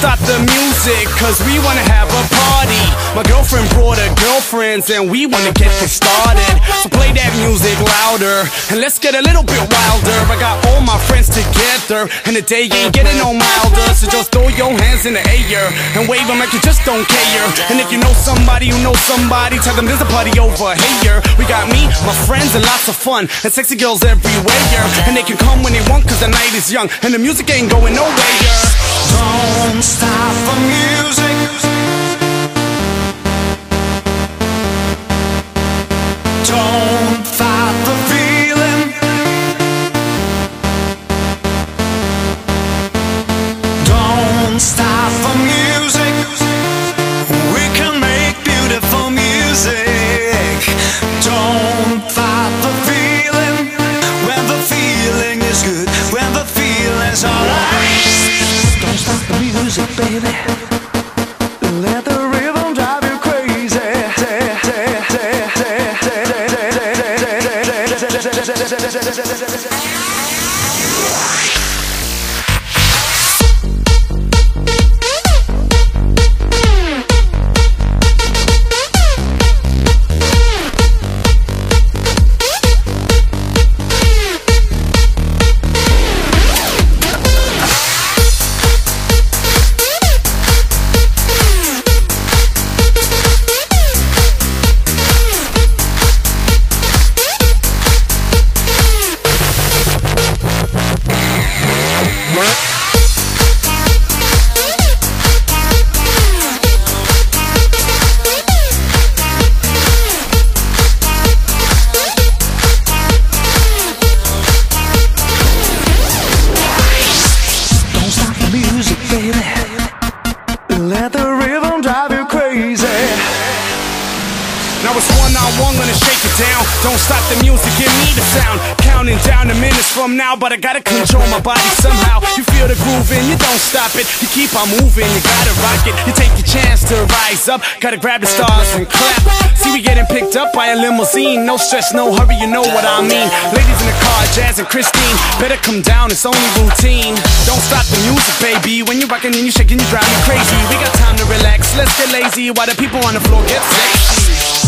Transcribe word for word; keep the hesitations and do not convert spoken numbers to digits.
stop the music, cause we wanna have a party. My girlfriend brought her girlfriends and we wanna get this started. So play that music louder and let's get a little bit wilder. I got all my friends together and the day ain't getting no milder. So just throw your hands in the air and wave them like you just don't care. And if you know somebody who knows somebody, tell them there's a party over here. We got me, my friends, and lots of fun, and sexy girls everywhere. And they can come when they want cause the night is young and the music ain't going nowhere. Don't stop the music. Don't fight the feeling. Don't stop the music. We can make beautiful music. Don't fight the feeling. When the feeling is good, when the feeling's alright. Don't stop the music, baby. Let the rhythm drive you crazy. Let the rhythm drive you crazy. Now it's one-on-one, gonna shake it down. Don't stop the music, give me the sound. Counting down the minutes from now, but I gotta control my body somehow. You feel the groove and you don't stop it. You keep on moving, you gotta rock it. You take your chance to rise up, gotta grab the stars and clap. See, we getting picked up by a limousine. No stress, no hurry, you know what I mean. Ladies in the car, Jazz and Christine, better come down, it's only routine. Don't stop the music, baby. When you're rocking and you're shaking, you drive me crazy. We got time to relax, let's get lazy while the people on the floor get sexy.